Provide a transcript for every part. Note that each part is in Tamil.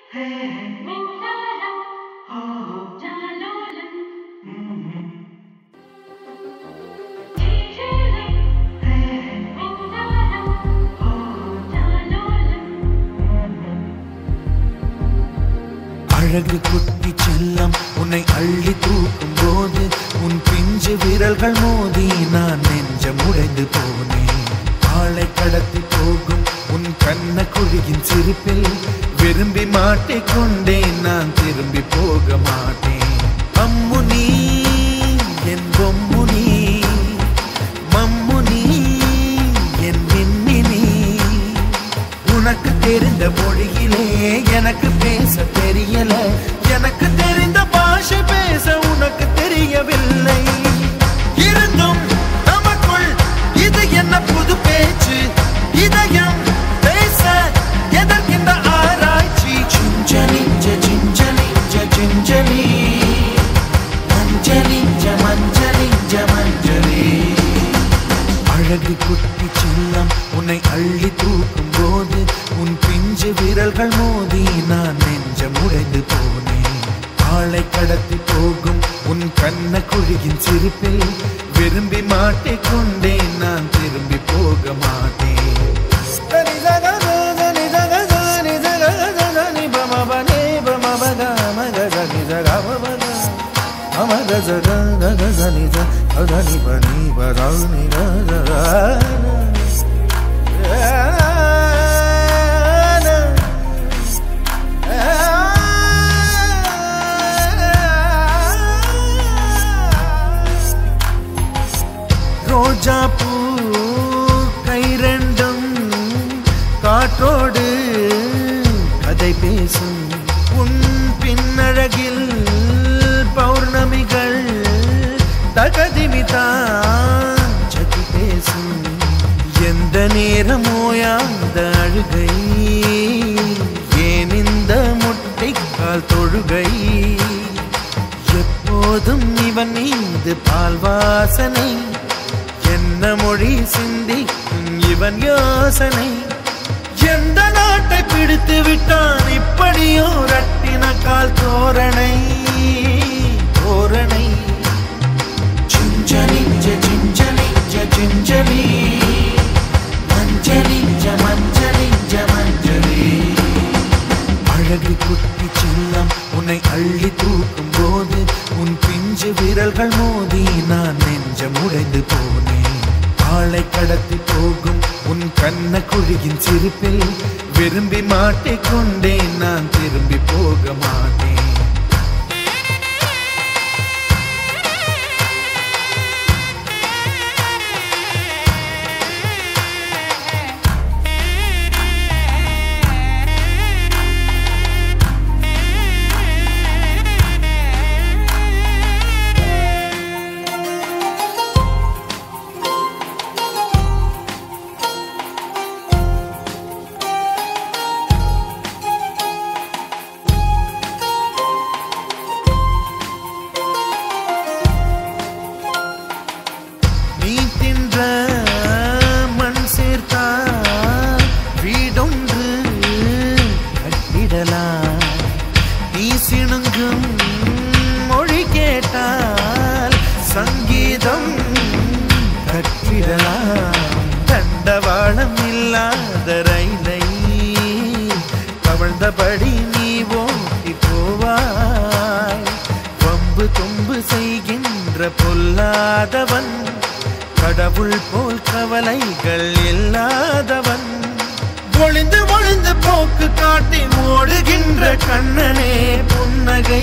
அழகு குட்டி செல்லம் உன்னை அள்ளி தூக்கும் போது உன் பிஞ்சு விரல்கள் மோதி நான் நெஞ்சம் உடைந்து போனேன். ஆளை கடத்தி போகும் உன் கண்ண குழியின் சிரிப்பில் விரும்பி மாட்டிக்கொண்டேன். நான் திரும்பி போக மாட்டேன். அம்முனி என் பொம்முனி, மம்முனி என் மின்மினி. உனக்கு தெரிந்த மொழியிலே எனக்கு பேச தெரியல. எனக்கு தெரிந்த பாஷை பேச உனக்கு தெரியவில்லை. இருந்தும் நமக்குள் இது என்ன புது பேச்சு? இதயம் பேச எதற்கின்ற ஆராய்ச்சி? சிஞ்சலி சிஞ்சலி சிஞ்சலி மஞ்சளி மஞ்சளி மஞ்சளி. அழகு குட்டி செல்லம் உன்னை அள்ளி தூக்கும் போது உன் பிஞ்சு விரல்கள் மோதி நான் நெஞ்சம் உடைந்து போனேன். ஆளை கடத்தி போகும் உன் கண்ண குழியின் சிரிப்பில் விரும்பி மாட்டிக்கொண்டேன். நான் திரும்பி போக மாட்டேன். ரோஜா பூ கை ரெண்டும் காற்றோடு கதை பேசும். உன் பின்னழகில் பௌர்ணமிகள் தகதிமிதான் சதி பேசும். எந்த நேரமோயாந்த அழுகை ஏன் இந்த முட்டைக்கால் தொழுகை? எப்போதும் இவன் மீது பால் வாசனை. என்ன மொழி சிந்திக்கும் இவன் யோசனை? எந்த நாட்டை பிடித்து விட்டான் இப்படியோ ரட்டின கால் தோரணை தோரணை. சிஞ்சலி சிஞ்சலி சிஞ்சலி மஞ்சளி மஞ்சளி மஞ்சளி. அழகு குட்டி செல்லம் உன்னை அள்ளி தூக்கும் போது உன் பிஞ்சு விரல்கள் மோதி நான் நெஞ்சம் உடைந்து போனேன். ஆளை கடத்தி போகும் உன் கண்ண குழியின் சிரிப்பில் விரும்பி மாட்டிக்கொண்டேன். நான் திரும்பி போக மாட்டேன். மொழி கேட்டால் சங்கீதம் கற்றிடலாம். தண்டவாளம் இல்லாத ரயிலை கவழ்ந்தபடி நீ ஓட்டி போவாய். வம்பு தும்பு செய்கின்ற பொல்லாதவன் கடவுள் போல் கவலைகள் இல்லாதவன். ஒளிந்து ஒளிந்து போக்கு காட்டி ஓடுகின்ற கண்ணனே புன்னகை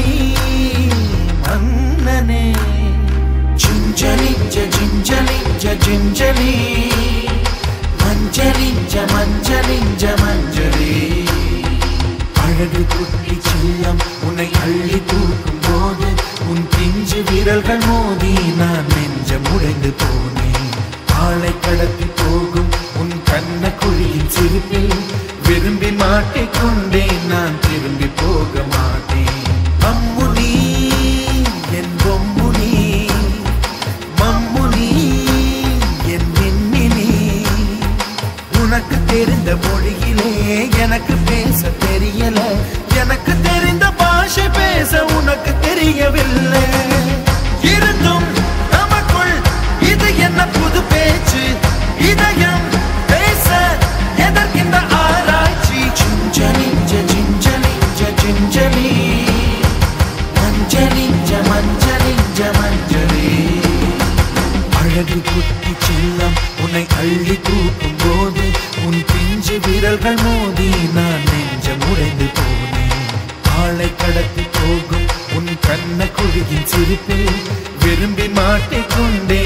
மன்னனே. சிஞ்சலி சிஞ்சலி சிஞ்சலி மஞ்சளி மஞ்சளி மஞ்சளி. அழகு குட்டி செல்லம் உன்னை அள்ளி தூக்கும் போது உன் பிஞ்சு விரல்கள் மோதி நான் நெஞ்சம் உடைந்து போனேன். ஆளை கடத்தி போகும் உன் கண்ண குழியின் சிரிப்பில் விரும்பி மாட்டிக்கொண்டேன். நான் திரும்பி போக மாட்டேன். அம்முனி என் பொம்முனி, மம்முனி என் மின்மினி. உனக்கு தெரிந்த மொழியிலே எனக்கு பேச தெரியல. எனக்கு தெரிந்த பாஷை பேச உனக்கு தெரியவில்லை. இருந்தும் நமக்குள் இது என்ன புது பேச்சு? இதயம் பேச எதற்கின்ற ஆராய்ச்சி? சிஞ்சலி சிஞ்சலி சிஞ்சலி மஞ்சளி மஞ்சளி மஞ்சளி. அழகு குட்டி செல்லம் உன்னை அள்ளி தூக்கும் போது உன் பிஞ்சு விரல்கள் மோதி நான் நெஞ்சம் உடைந்து போனேன். ஆளை கடத்தி போகும் உன் கண்ண குழியின் சிரிப்பில் விரும்பி மாட்டிக்கொண்டே